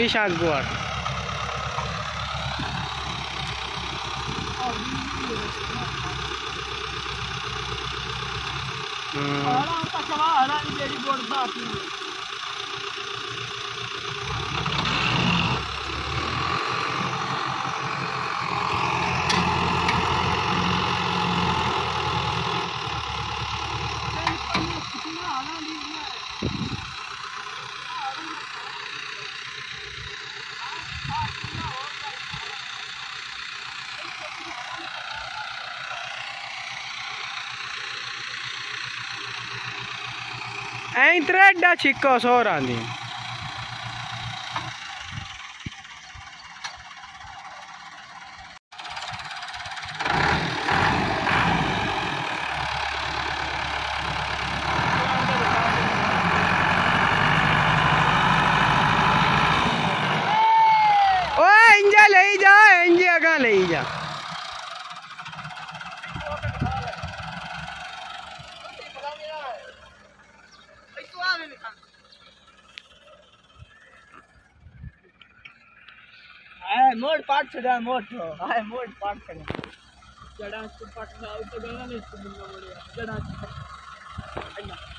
पीछा गुआर त्रेडा छिक्को सोर आंदी ओए इंजा ले जा इंजे अगा ले जा मोड़ पाट चढ़ा मोड़ हाय मोड़ पाट चढ़ा चढ़ा पाट ना तो गया नहीं चढ़ा